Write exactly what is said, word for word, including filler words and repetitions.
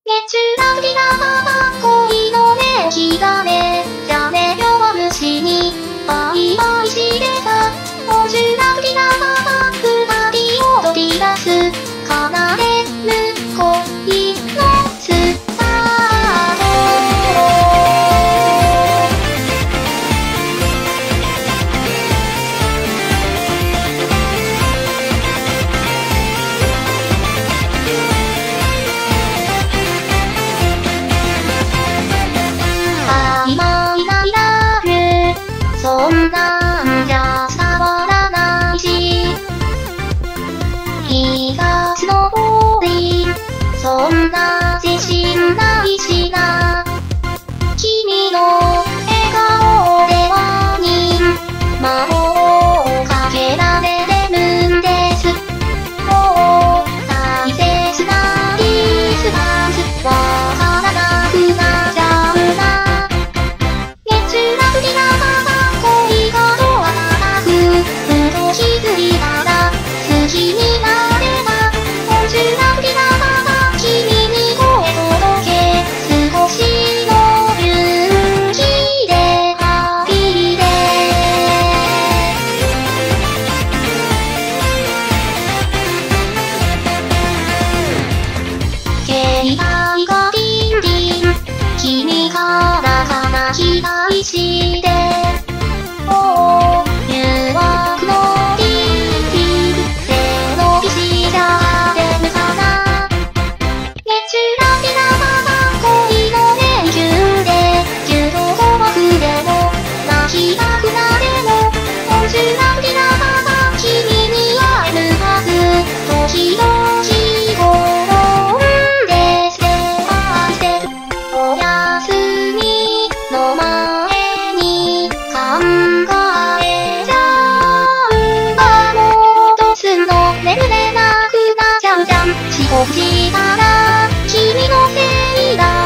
月中ラブリラバー恋のね気がねじゃね弱虫にバイバイしてたおじゅラブリラバー二人踊り出す奏でる恋のスタート曖昧なミラールそんなんじゃ伝わらないし日が昇りそんな自信ないしな君の笑顔ではに魔法をかけられるんですもう大切なディスタンスわからなくなっちゃうな月中ラブリラバー恋がドア叩くふと気づいたら好きになれたおじゅラブリラバー君に声届け少しの勇気でハッピーで携帯がリンリン君からかな期待しておう誘惑のリンリン背伸びしちゃれるかな月中ラブリラバー恋の迷宮でぎゅっと鼓膜でも泣きたくなれもおじゅラブリラバー君に会えるはず時々転んでステップバイステップおやすみの前に考えちゃうあ戻すの眠れなくなっちゃうじゃん遅刻したら君のせいだ